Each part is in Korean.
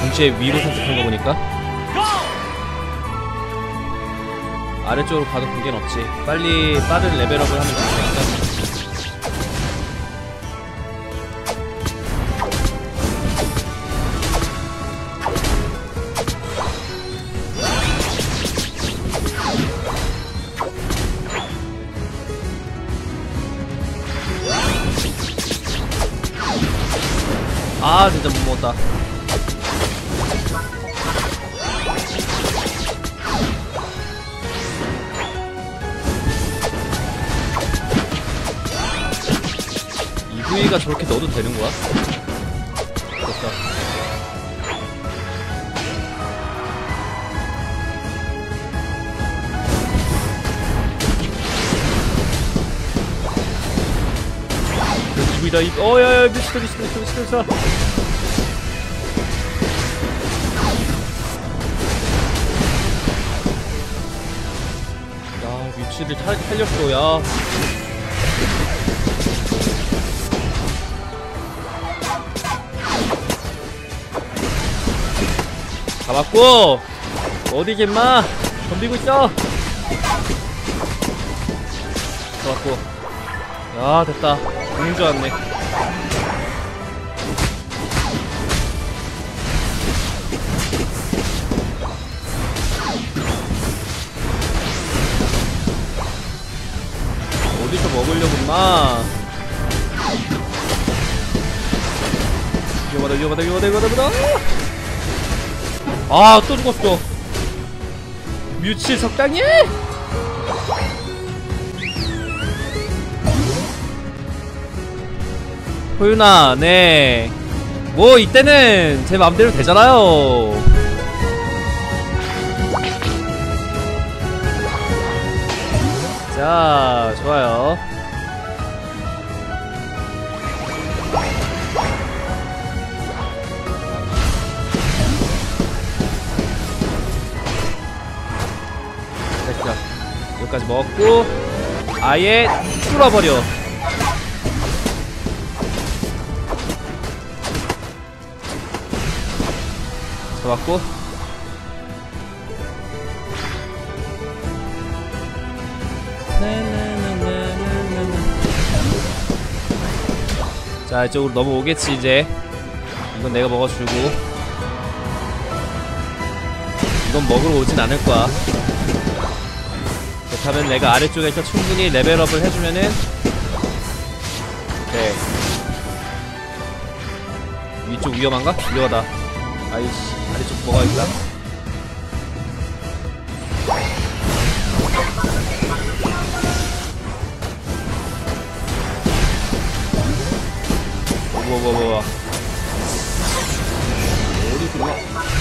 동시에 위로 선택한 거 보니까 아래쪽으로 가도 관계는 없지. 빨리 빠른 레벨업을 하면 되니까. 아 진짜 못 먹었다. EV가 저렇게 넣어도 되는 거야? 됐다. EV다. 야야 미쳤다. 위치를 살렸어. 야 잡았고 어디지 임마. 덤비고 있어. 잡았고. 야 됐다. 죽는 줄 알았네. 어디서 먹으려고 임마. 위험하다. 아 또 죽었어. 뮤치 적당히. 호윤아 네 뭐 이때는 제 맘대로 되잖아요. 자 좋아요. 됐어. 여기까지 먹었고 아예 뚫어버려. 잡았고. 자 이쪽으로 넘어오겠지 이제. 이건 내가 먹어주고 이건 먹으러 오진 않을 거야. 그렇다면 내가 아래쪽에서 충분히 레벨업을 해주면은 오케이. 위쪽 위험한가? 위험하다. 아이씨 아래쪽 뭐가 있다. 뭐 어디 있구나.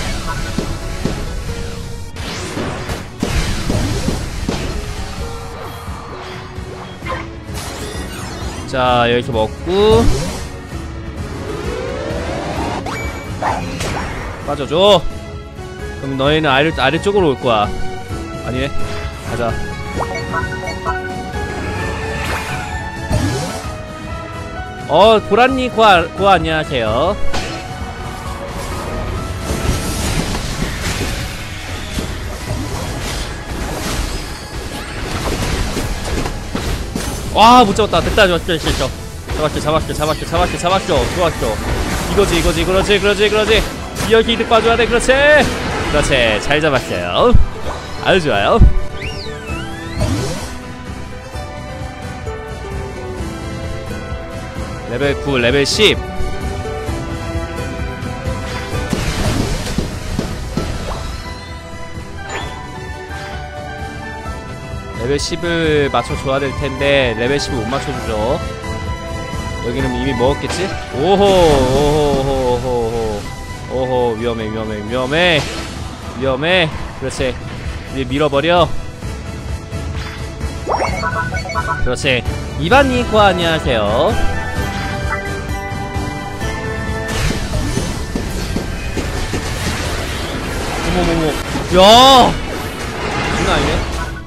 자 이렇게 먹고 빠져줘. 그럼 너희는 아래쪽으로 올 거야. 아니네. 가자. 고란니 고 안녕하세요. 와 못 잡았다. 됐다. 잡았어. 좋았어. 이거지. 그렇지. 이렇게 이득 봐줘야 돼. 그렇지. 잘 잡았어요. 아주 좋아요. 레벨 9, 레벨 10. 레벨 10을 맞춰줘야 될 텐데 레벨 10을 못 맞춰주죠. 여기는 이미 먹었겠지? 오호 위험해. 그렇지. 위에 밀어버려. 그렇지. 이반니과 안녕하세요. 어머머머. 야! 장난 아니네.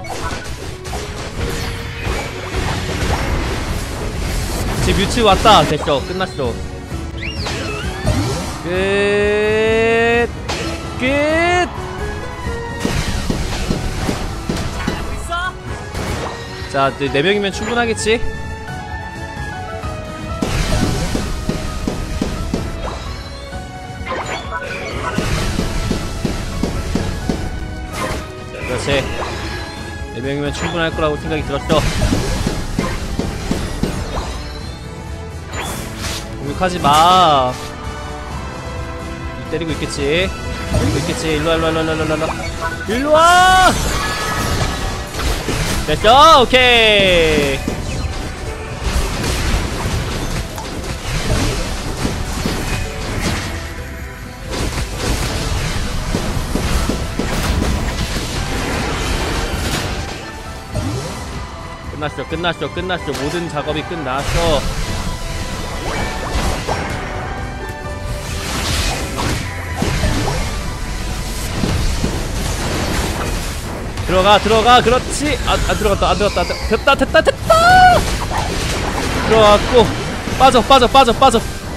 제 뮤치 왔다. 됐어. 끝났어. 끝. 자, 4명이면 충분하겠지? 그렇지. 4명이면 충분할 거라고 생각이 들었어. 공격하지 마. 때리고 있겠지. 때리고 있겠지. 일로와, 일로와. 일로와! 됐어! 오케이! 끝났어. 모든 작업이 끝났어. 들어가. 그렇지. 안 들어갔다. 됐다. 들어갔고. 빠져.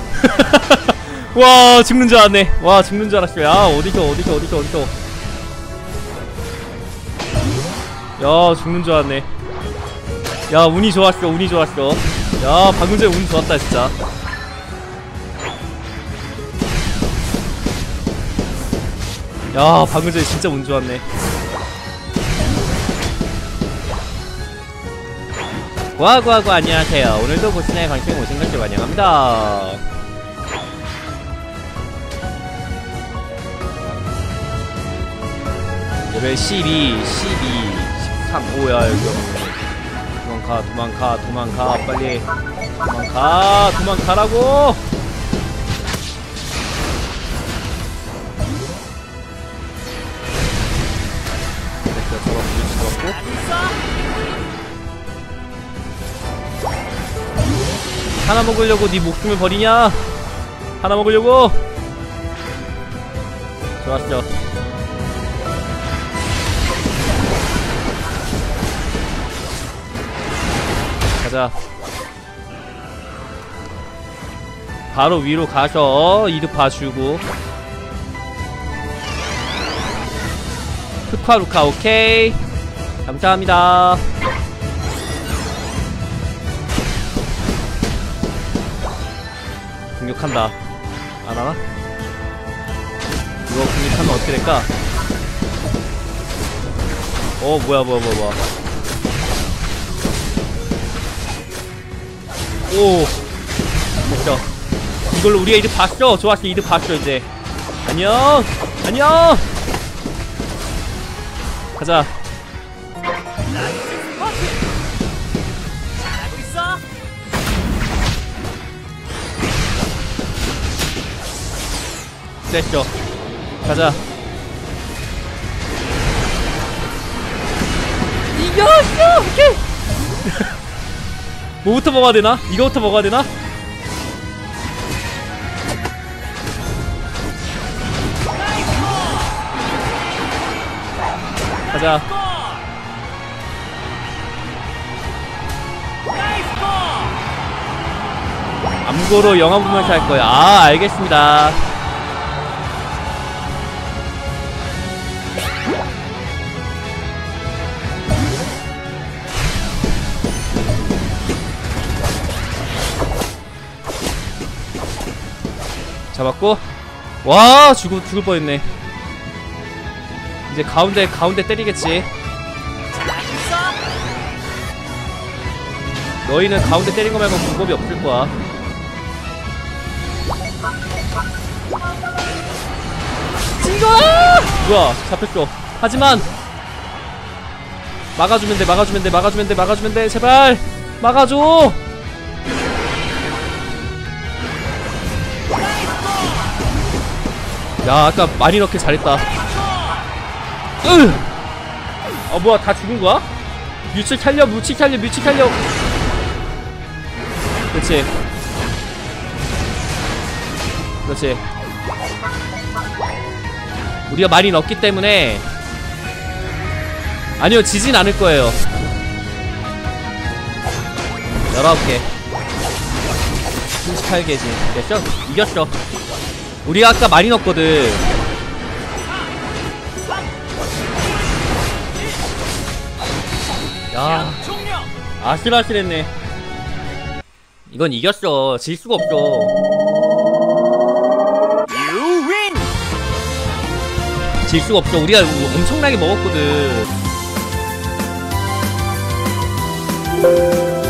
와, 죽는 줄 알았네. 야, 어디서. 야, 죽는 줄 알았네. 야, 운이 좋았어. 야, 방금 전에 운 좋았다, 진짜. 야, 방금 전에 진짜 운 좋았네. 구하구하구 안녕하세요. 오늘도 고신의 관심 오신 것을 환영합니다. 레벨 12, 13. 오야, 여기 도망가. 빨리. 도망가라고! 잡았고. 하나 먹으려고 네 목숨을 버리냐? 하나 먹으려고? 좋았어. 가자. 바로 위로 가서 이득 봐주고. 흑화루카 오케이. 감사합니다. 공격한다. 안하나? 이거 공격하면 어떻게 될까? 뭐야. 오! 됐어. 이걸로 우리가 이득 봤어. 좋았어. 이득 봤어, 이제. 안녕! 가자. 됐죠. 가자. 이겼어! 오케이! 뭐부터 먹어야 되나? 이거부터 먹어야 되나? 가자. 암고로 영화 보면서 할 거야. 아, 알겠습니다. 잡았고. 와, 죽을 뻔했네. 이제 가운데 때리겠지. 너희는 가운데 때린 거 말고 방법이 없을 거야. 징거라! 뭐야, 잡혔어. 하지만 막아주면 돼. 제발 막아줘. 야, 아까 많이 넣길 잘했다. 뭐야, 다 죽은 거야? 뮤치 살려. 그렇지. 우리가 많이 넣었기 때문에. 아니요, 지진 않을 거예요. 19개 38개지. 됐죠? 이겼어. 우리가 아까 많이 넣었거든. 야, 아슬아슬했네. 이건 이겼어. 질 수가 없어. 질 수가 없어. 우리가 엄청나게 먹었거든.